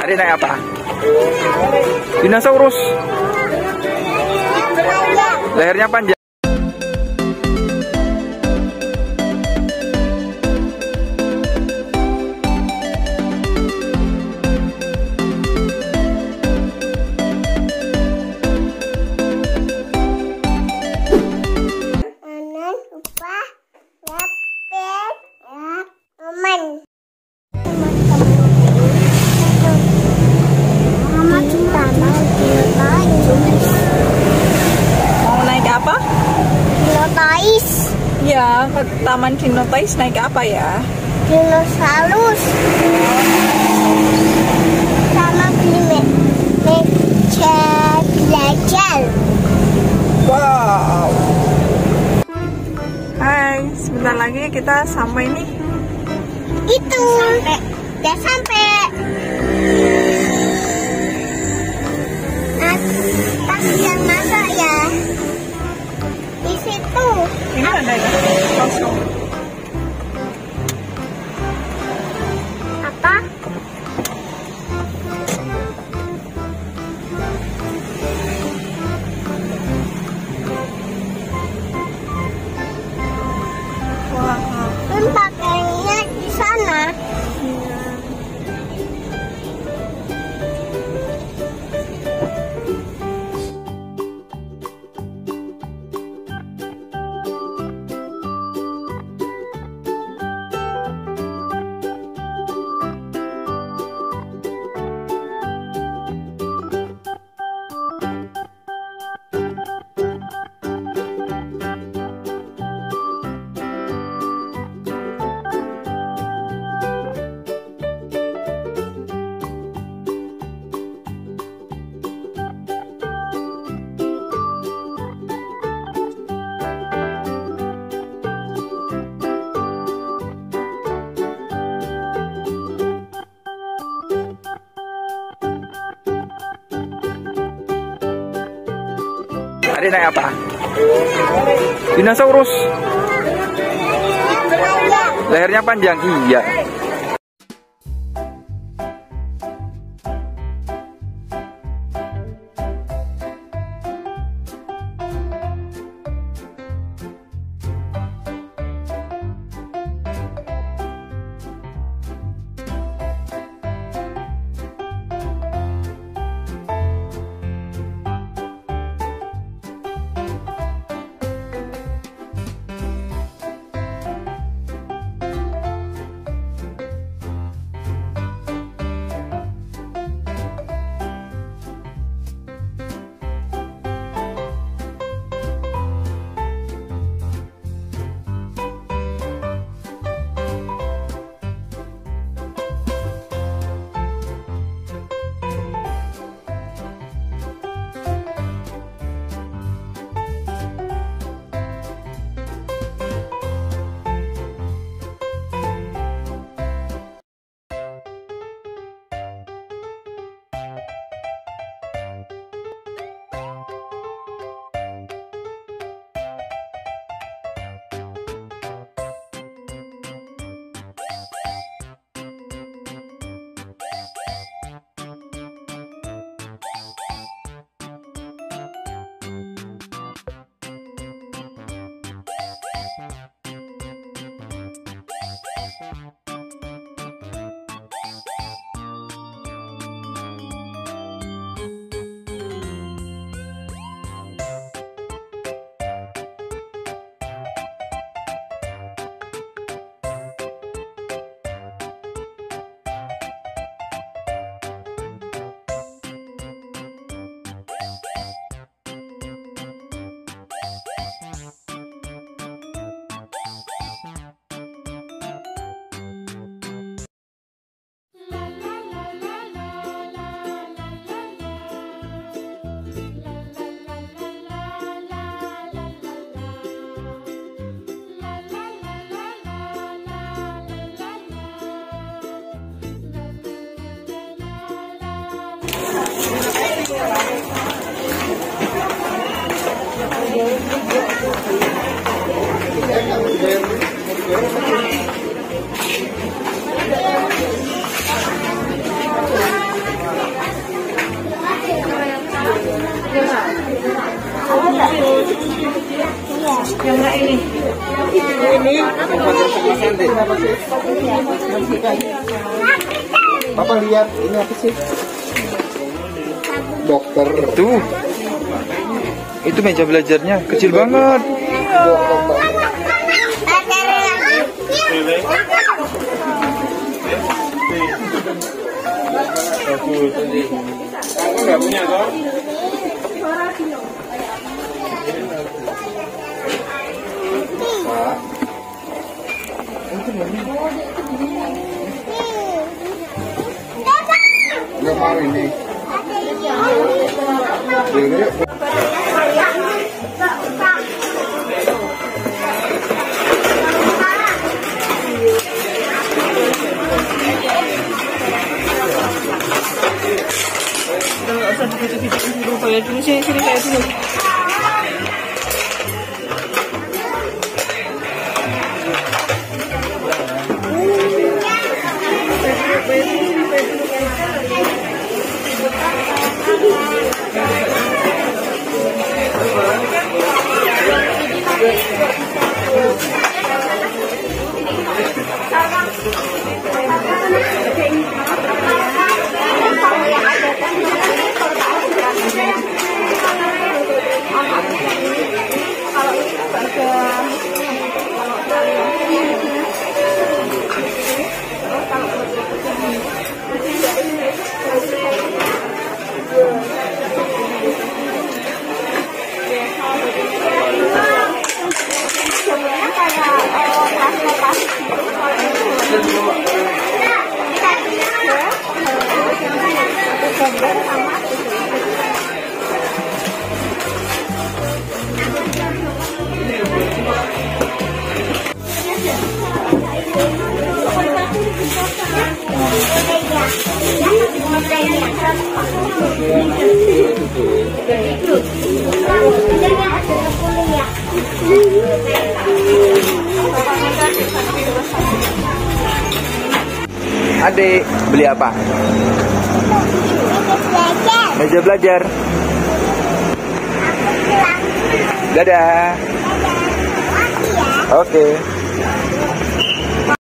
Hari naik apa? Dinosaurus. Lehernya panjang. Ya, ke Taman Dinotais naik apa ya? Dinosaurus sama meja belajar. Wow. Hai, sebentar lagi kita sampai nih. Itu udah sampai. Tas yang mana ya? Di situ. Ini ada ya? Kosong. Apa? Wah. Kan pakainya di sana. Hari naik apa? Dinosaurus. Lehernya panjang. Iya. Papa lihat ini apa sih? Dokter. Tuh. Itu meja belajarnya kecil banget. Kamu nggak punya toh? Nggak mau ini. Nggak usah dikit-dikit dulu, kayak dulu sini kayak dulu. Adik, beli apa? Meja belajar. Dadah. Oke.